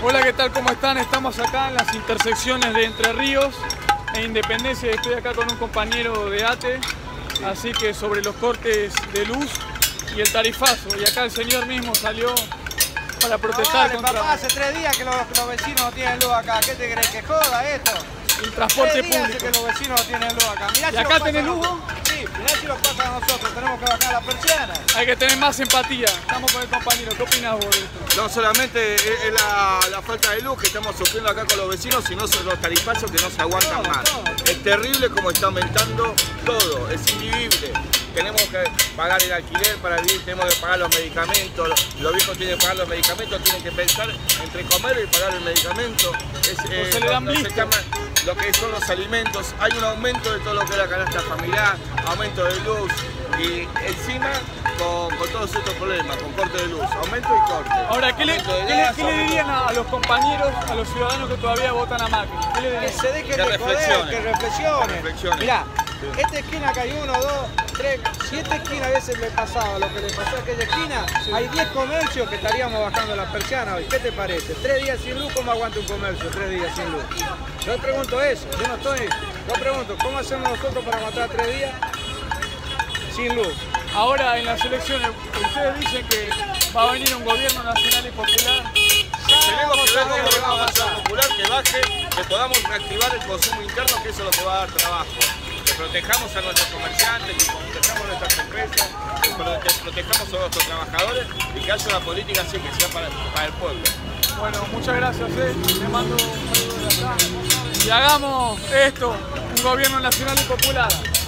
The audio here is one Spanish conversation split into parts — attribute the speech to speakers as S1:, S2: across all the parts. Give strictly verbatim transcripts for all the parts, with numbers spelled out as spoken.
S1: Hola, ¿qué tal? ¿Cómo están? Estamos acá en las intersecciones de Entre Ríos e Independencia. Estoy acá con un compañero de A T E, sí. Así que sobre los cortes de luz y el tarifazo. Y acá el señor mismo salió para protestar
S2: no vale,
S1: contra...
S2: papá, hace tres días que los, los vecinos no tienen luz acá. ¿Qué te crees? ¿Que joda esto?
S1: El transporte
S2: tres días
S1: público.
S2: Hace que los vecinos no tienen luz acá. Mirá
S1: ¿Y
S2: si
S1: acá
S2: nos
S1: tenés
S2: pasa a
S1: luz?
S2: nosotros. Sí, mirá si nos pasa a nosotros. Tenemos que bajar la persiana.
S1: Hay que tener más empatía. Estamos con el compañero. ¿Qué opinas vos de esto?
S3: No solamente es la, la falta de luz que estamos sufriendo acá con los vecinos, sino son los tarifazos que no se aguantan
S2: Todo,
S3: más.
S2: todo.
S3: Es terrible como está aumentando todo, es invivible. Tenemos que pagar el alquiler para vivir, tenemos que pagar los medicamentos, los viejos tienen que pagar los medicamentos, tienen que pensar entre comer y pagar el medicamento. Es, eh,
S1: se le dan
S3: lo,
S1: blister.
S3: se llama, lo que son los alimentos, hay un aumento de todo lo que es la canasta familiar, aumento de luz y encima con, con todos estos problemas, con corte de luz, aumento y corte.
S1: Ahora, ¿qué le,
S3: Aumento de
S1: ¿qué le,
S3: gas,
S1: qué le
S3: aumento-
S1: dirían a, a los compañeros, a los ciudadanos que todavía votan a Macri? ¿Qué le
S2: Que
S1: dirían?
S2: se dejen
S3: Que
S2: de joder,
S3: reflexionen.
S2: que reflexionen.
S3: Reflexionen.
S2: Mirá, esta esquina acá hay uno, dos, tres, siete esquinas a veces le pasaba lo que le pasó a aquella esquina.
S1: Sí.
S2: Hay diez comercios que estaríamos bajando la persiana hoy. ¿Qué te parece? Tres días sin luz, ¿cómo aguanta un comercio? Tres días sin luz. Yo pregunto eso, yo no estoy. Yo pregunto, ¿cómo hacemos nosotros para aguantar tres días sin luz?
S1: Ahora en las elecciones, ustedes dicen que va a venir un gobierno nacional y popular.
S3: Esperemos que venga un
S2: Vamos a ver qué va
S3: gobierno
S2: a
S3: nacional
S2: pasar.
S3: popular que baje, que podamos reactivar el consumo interno, que eso es lo que va a dar trabajo. Que protejamos a nuestros comerciantes, que protejamos nuestras empresas, que prote- protejamos a nuestros trabajadores y que haya una política así que sea para, para el pueblo.
S1: Bueno, muchas gracias, eh. Te mando un saludo de acá. Y hagamos esto, un gobierno nacional y popular.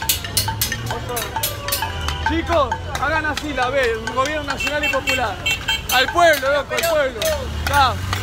S1: Chicos, hagan así la B, un gobierno nacional y popular. Al pueblo, loco, al pueblo. Chao.